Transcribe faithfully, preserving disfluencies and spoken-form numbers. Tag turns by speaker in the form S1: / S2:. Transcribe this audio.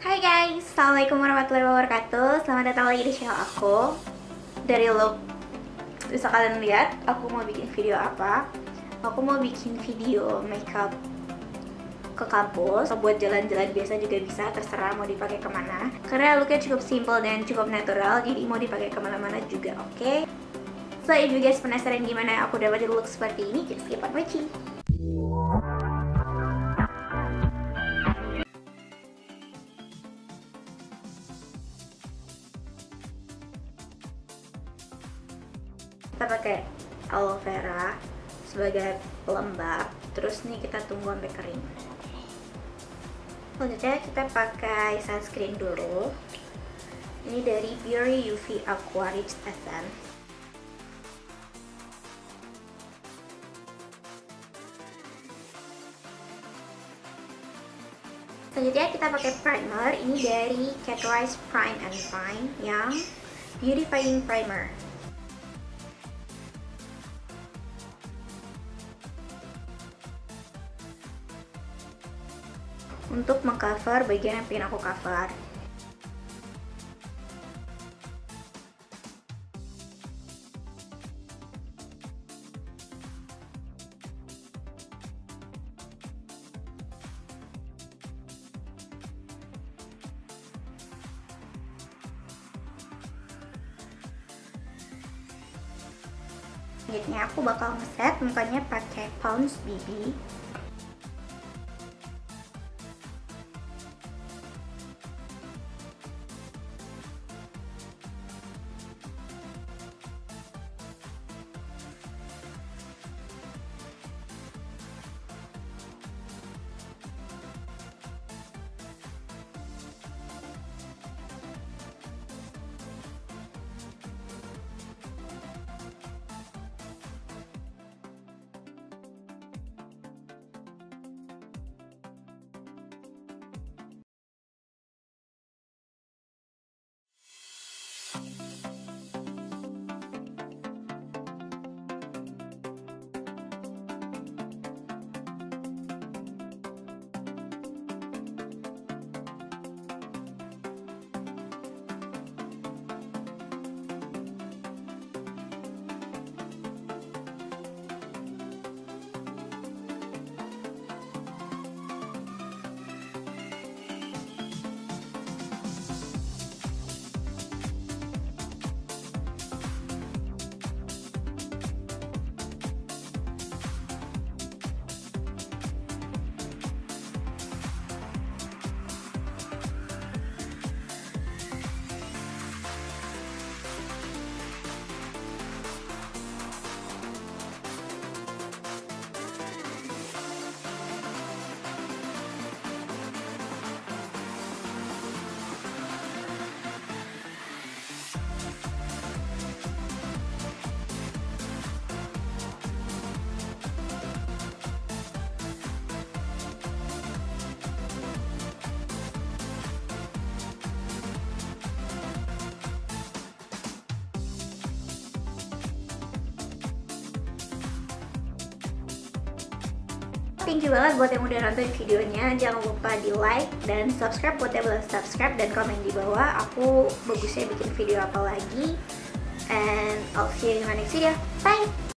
S1: Hai guys, Assalamualaikum warahmatullahi wabarakatuh. Selamat datang lagi di channel aku. Dari look bisa kalian lihat aku mau bikin video apa. Aku mau bikin video makeup ke kampus, atau buat jalan-jalan biasa juga bisa, terserah mau dipakai kemana. Karena looknya cukup simple dan cukup natural, jadi mau dipakai kemana-mana juga oke. Okay? So if you guys penasaran gimana aku dapetin look seperti ini, just keep on watching. Kita pakai aloe vera sebagai pelembab, terus nih kita tunggu sampai kering. Selanjutnya kita pakai sunscreen dulu. Ini dari Biore U V Aqua Rich Essence. Selanjutnya kita pakai primer. Ini dari Catrice Prime and Fine yang Beautifying Primer. Untuk mengcover bagian yang pengen aku cover. Selanjutnya aku bakal ngeset mukanya pakai Pond's B B. Thank you banget buat yang udah nonton videonya. Jangan lupa di like dan subscribe buat yang belum subscribe, dan komen di bawah aku bagusnya bikin video apa lagi. And I'll see you in my next video. Bye!